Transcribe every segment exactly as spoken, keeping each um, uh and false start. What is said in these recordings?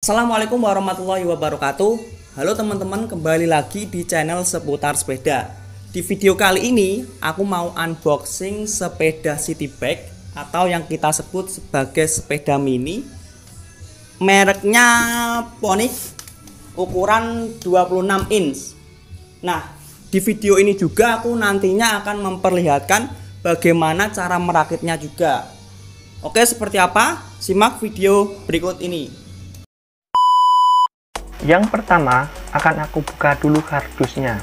Assalamualaikum warahmatullahi wabarakatuh. Halo teman-teman, kembali lagi di channel seputar sepeda. Di video kali ini aku mau unboxing sepeda city bike atau yang kita sebut sebagai sepeda mini, mereknya Ponic, ukuran dua puluh enam inch. Nah, di video ini juga aku nantinya akan memperlihatkan bagaimana cara merakitnya juga. Oke, seperti apa? Simak video berikut ini. Yang pertama, akan aku buka dulu kardusnya.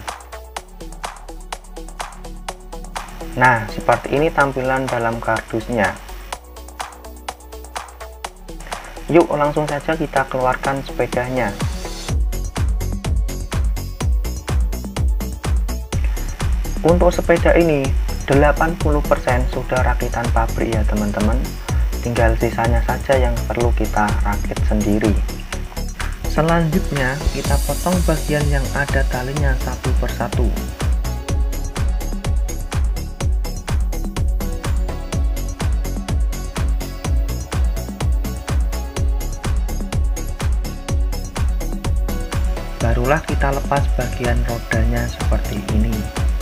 Nah, seperti ini tampilan dalam kardusnya. Yuk langsung saja kita keluarkan sepedanya. Untuk sepeda ini delapan puluh persen sudah rakitan pabrik ya teman-teman. Tinggal sisanya saja yang perlu kita rakit sendiri. Selanjutnya kita potong bagian yang ada talinya satu persatu. Barulah kita lepas bagian rodanya seperti ini.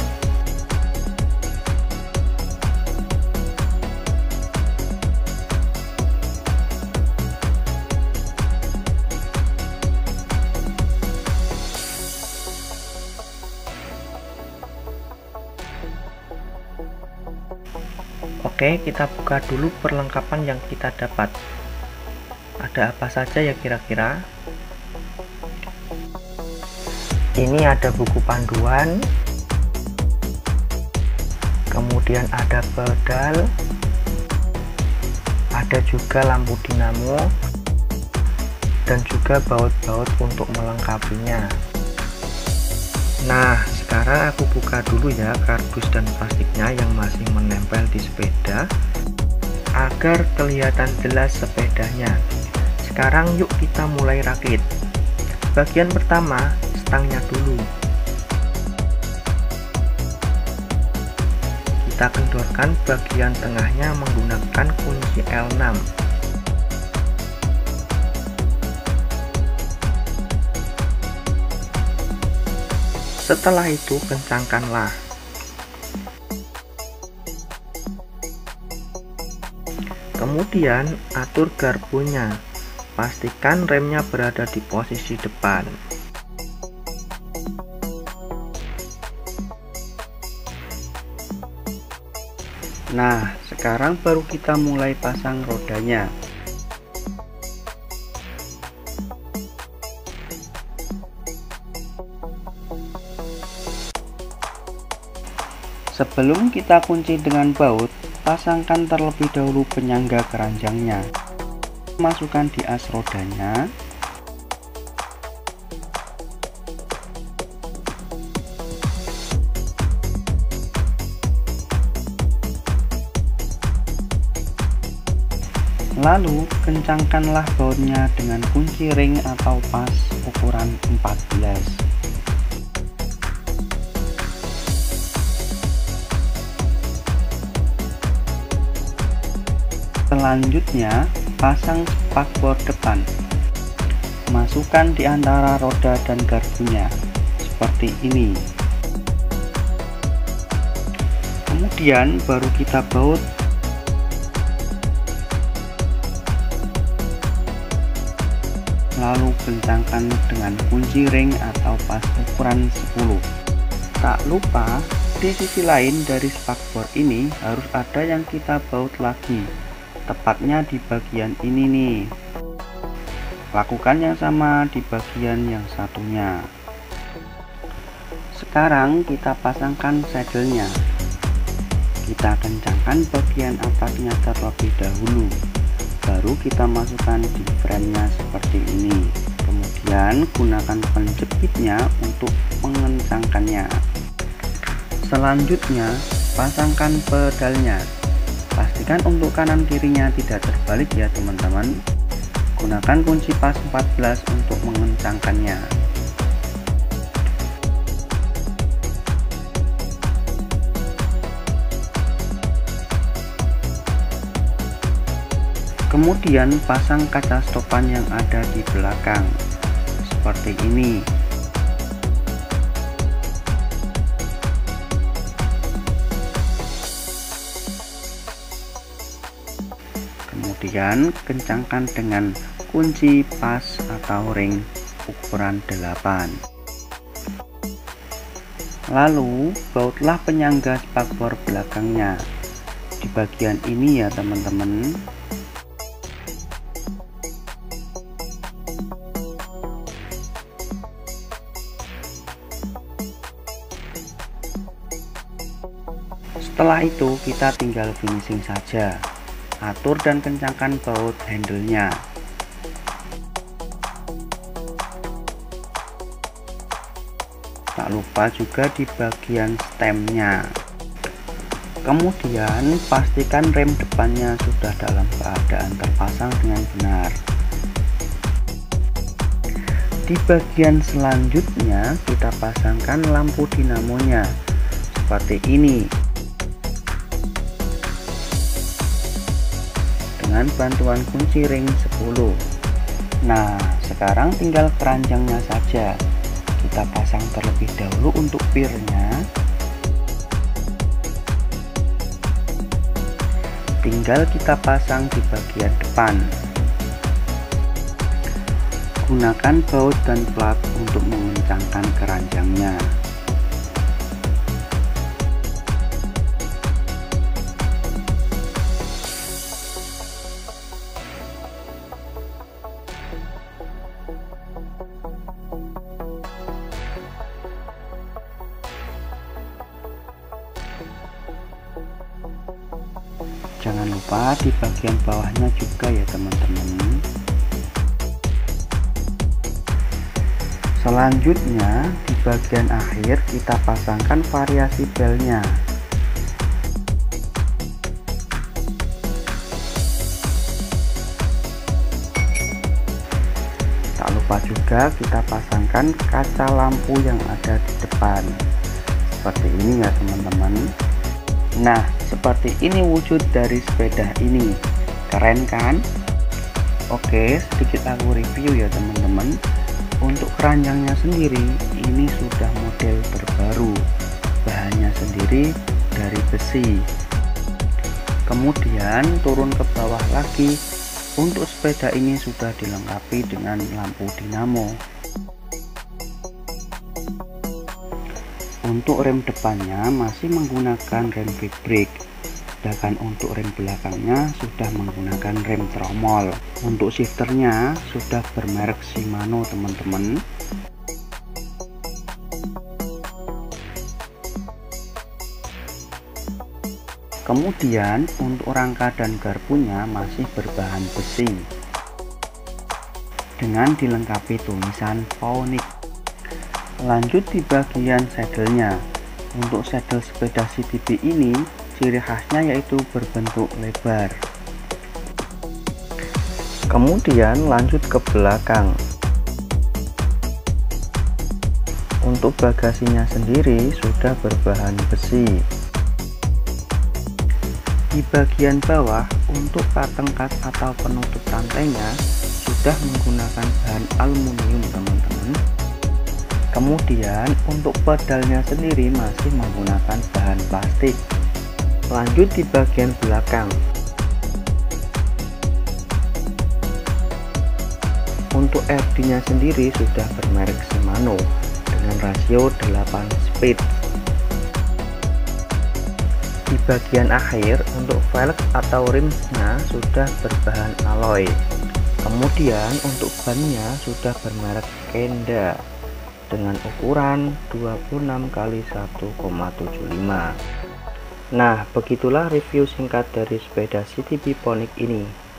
Oke, kita buka dulu perlengkapan yang kita dapat. Ada apa saja ya kira-kira? Ini ada buku panduan, kemudian ada pedal, ada juga lampu dinamo, dan juga baut-baut untuk melengkapinya. Nah, sekarang aku buka dulu ya kardus dan plastiknya yang masih menempel di sepeda agar kelihatan jelas sepedanya. Sekarang yuk kita mulai rakit. Bagian pertama, stangnya dulu. Kita kendorkan bagian tengahnya menggunakan kunci L enam. Setelah itu kencangkanlah. Kemudian atur garpunya. Pastikan remnya berada di posisi depan. Nah, sekarang baru kita mulai pasang rodanya. Sebelum kita kunci dengan baut, pasangkan terlebih dahulu penyangga keranjangnya. Masukkan di as rodanya. Lalu kencangkanlah bautnya dengan kunci ring atau pas ukuran empat belas. Selanjutnya, pasang spakbor depan. Masukkan di antara roda dan garpunya, seperti ini. Kemudian baru kita baut. Lalu kencangkan dengan kunci ring atau pas ukuran sepuluh. Tak lupa, di sisi lain dari spakbor ini harus ada yang kita baut lagi. Tepatnya di bagian ini nih. Lakukan yang sama di bagian yang satunya. Sekarang kita pasangkan sadelnya. Kita kencangkan bagian atasnya terlebih dahulu. Baru kita masukkan di frame-nya seperti ini. Kemudian gunakan penjepitnya untuk mengencangkannya. Selanjutnya, pasangkan pedalnya. Pastikan untuk kanan kirinya tidak terbalik ya teman-teman. Gunakan kunci pas empat belas untuk mengencangkannya. Kemudian pasang kaca stopan yang ada di belakang seperti ini. Kemudian kencangkan dengan kunci pas atau ring ukuran delapan. Lalu bautlah penyangga spakbor belakangnya di bagian ini ya teman-teman. Setelah itu kita tinggal finishing saja. Atur dan kencangkan baut handle-nya. Tak lupa juga di bagian stemnya. Kemudian pastikan rem depannya sudah dalam keadaan terpasang dengan benar. Di bagian selanjutnya kita pasangkan lampu dinamonya seperti ini. Dengan bantuan kunci ring sepuluh. Nah, sekarang tinggal keranjangnya saja. Kita pasang terlebih dahulu untuk pirnya. Tinggal kita pasang di bagian depan. Gunakan baut dan plat untuk mengencangkan keranjangnya. Jangan lupa di bagian bawahnya juga ya teman-teman. Selanjutnya di bagian akhir kita pasangkan variasi belnya. Tak lupa juga kita pasangkan kaca lampu yang ada di depan seperti ini ya teman-teman. Nah, seperti ini wujud dari sepeda ini. Keren kan? Oke, sedikit aku review ya teman-teman. Untuk keranjangnya sendiri ini sudah model terbaru. Bahannya sendiri dari besi. Kemudian turun ke bawah lagi. Untuk sepeda ini sudah dilengkapi dengan lampu dinamo. Untuk rem depannya masih menggunakan rem big brake, sedangkan untuk rem belakangnya sudah menggunakan rem tromol. Untuk shifternya sudah bermerek Shimano teman-teman. Kemudian untuk rangka dan garpunya masih berbahan besi dengan dilengkapi tulisan Ponic. Lanjut di bagian saddle-nya. Untuk saddle sepeda C T B ini ciri khasnya yaitu berbentuk lebar. Kemudian lanjut ke belakang. Untuk bagasinya sendiri sudah berbahan besi. Di bagian bawah untuk katengkat atau penutup rantainya sudah menggunakan bahan aluminium teman-teman. Kemudian untuk pedalnya sendiri masih menggunakan bahan plastik. Lanjut di bagian belakang. Untuk R D-nya sendiri sudah bermerek Shimano dengan rasio delapan speed. Di bagian akhir untuk velg atau rimsnya sudah berbahan alloy. Kemudian untuk bannya sudah bermerek Kenda dengan ukuran dua puluh enam kali satu koma tujuh lima. Nah, begitulah review singkat dari sepeda C T B Ponic ini.